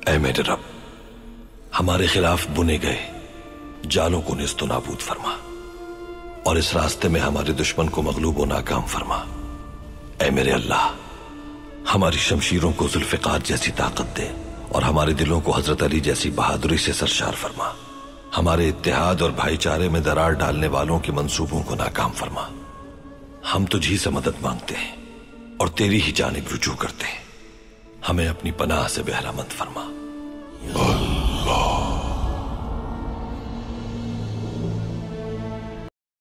ऐ मेरे रब, हमारे खिलाफ बुने गए जालों को निस्तो नाबूद फरमा और इस रास्ते में हमारे दुश्मन को मगलूब व नाकाम फरमा। ऐ मेरे अल्लाह, हमारी शमशीरों को जुल्फ़िकार जैसी ताकत दे और हमारे दिलों को हजरत अली जैसी बहादुरी से सरशार फरमा। हमारे इत्तेहाद और भाईचारे में दरार डालने वालों के मंसूबों को नाकाम फरमा। हम तुझी से मदद मांगते हैं और तेरी ही जानिब रुजू करते हैं। हमें अपनी पनाह से बहरामंद फरमा।